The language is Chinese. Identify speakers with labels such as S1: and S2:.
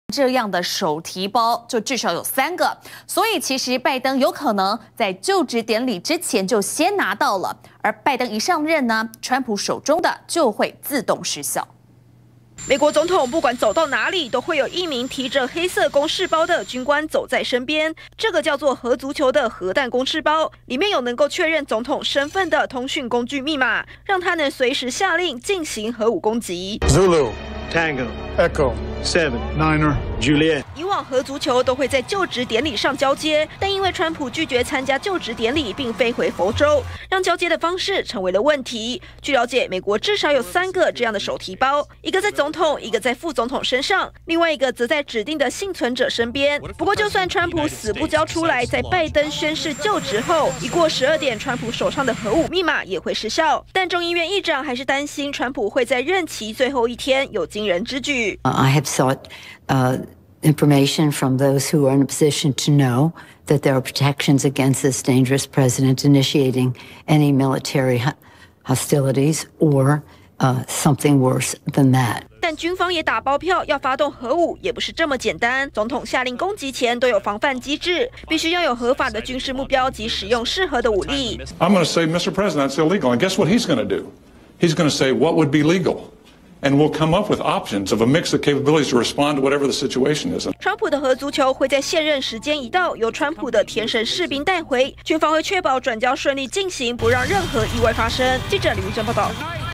S1: 这样的手提包就至少有3个，所以其实拜登有可能在就职典礼之前就先拿到了，而拜登一上任呢，川普手中的就会自动失效。
S2: 美国总统不管走到哪里，都会有一名提着黑色公事包的军官走在身边。这个叫做核足球的核弹公事包，里面有能够确认总统身份的通讯工具密码，让他能随时下令进行核武攻击。
S3: Zulu, Tango, Echo, 7, Niner, Juliet。
S2: 以往核足球都会在就职典礼上交接，但因为川普拒绝参加就职典礼，并飞回佛州，让交接的方式成为了问题。据了解，美国至少有3个这样的手提包，一个在总统，一个在副总统身上，另外一个则在指定的幸存者身边。不过，就算川普死不交出来，在拜登宣誓就职后，一过12点，川普手上的核武密码也会失效。但众议院议长还是担心川普会在任期最后一天有惊人之举。
S4: I have sought information from those who are in a position to know that there are protections against this dangerous president initiating any military hostilities or something worse than that.
S2: 但军方也打包票，要发动核武也不是这么简单。总统下令攻击前都有防范机制，必须要有合法的军事目标及使用适合的武力。
S5: I'm going to say, Mr. President, that's illegal. And guess what he's going to do? He's going to say what would be legal. And we'll come up with options of a mix of capabilities to respond to whatever the situation is.
S2: 川普的核足球会在现任时间一到，由川普的天神士兵带回，军方会确保转交顺利进行，不让任何意外发生。记者李玉珍报道。